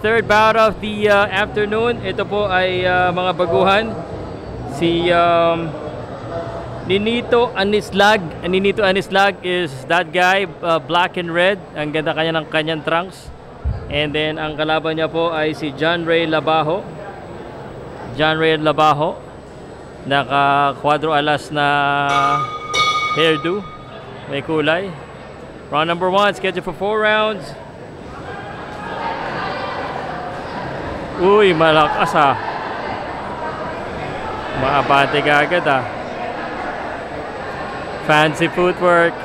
third bout of the afternoon. Ito po ay mga baguhan. Si Nenito Anislag. Nenito Anislag is that guy, black and red. Ang ganda kanya ng kanyang trunks. And then ang kalaban niya po ay si Rey Labajo. Rey Labajo. Naka quadro alas na hairdo. May kulay. Round number 1, scheduled for 4 rounds. Uy, malakas ha. Maabante ka agad ha. Fancy footwork.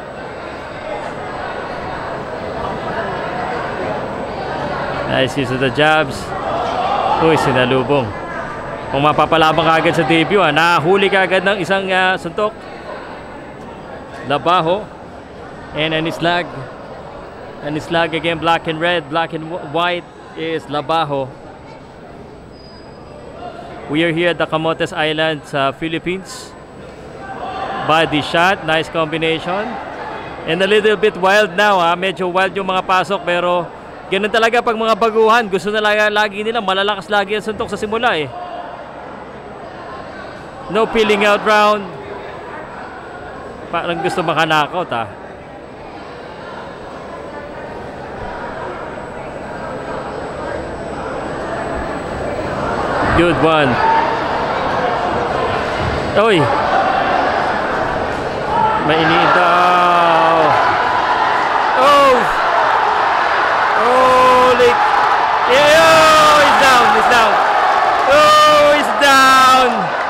Nice use of the jabs. Uy, sinalubong. Kung mapapalabang ka agad sa debut ha, nahuli ka agad ng isang suntok. Labajo and Anislag. Anislag again, black and red. Black and white is Labajo. We are here at the Camotes Island sa Philippines. Body shot, nice combination. And a little bit wild now ha. Medyo wild yung mga pasok, pero ganun talaga pag mga baguhan. Gusto na lagi nila, malalakas lagi ang suntok sa simula eh. No peeling out round. Parang gusto makanakaut ha. Good one. Uy. Mainit daw. Oh. Holy. Oh, he's down. He's down. Oh, he's down.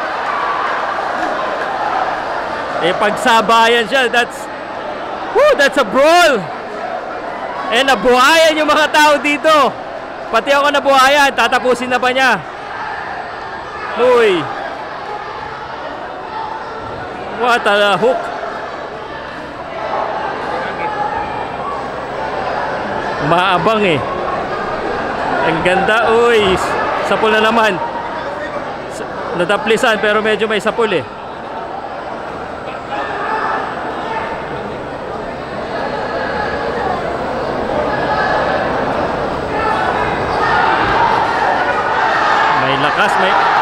Eh, pagsabayan siya. That's a brawl. Eh, nabuhayan yung mga tao dito. Pati ako nabuhayan. Tatapusin na ba niya? Uy. What a hook. Maabang eh. Ang ganda. Uy. Sapul na naman. Nadaplisan pero medyo may sapul eh. May lakas.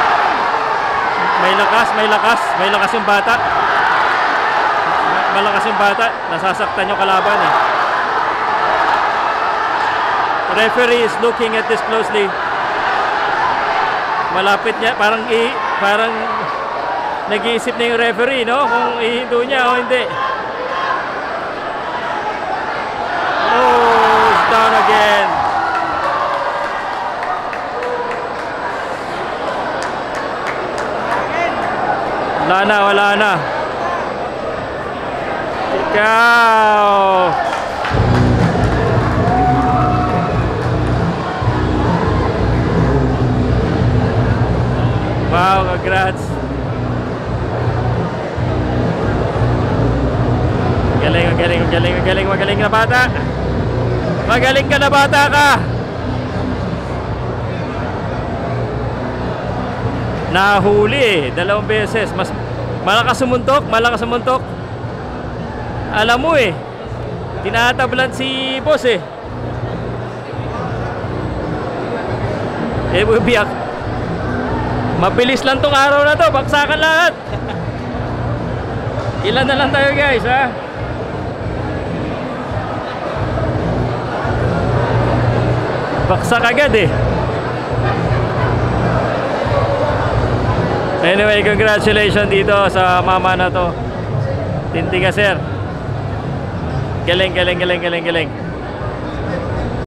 May lakas yung bata. Malakas yung bata. Nasasaktan yung kalaban eh. Referee is looking at this closely. Malapit niya, parang nag-iisip na yung referee, no? Kung ihindo niya o hindi. Oh, it's down again. Wala na. Ikaw. Wow, congrats. Magaling na bata. Magaling ka na bata ka. Nahuli eh, 2 beses. Mas malakas sumuntok. Alam mo eh, tinatablan si boss eh. Biyak. Mabilis lang tong araw na to, baksakan lahat. Ilan na lang tayo guys ha. Baksak agad eh. Anyway, congratulations dito sa mama na to. Tintiga sir. Galing.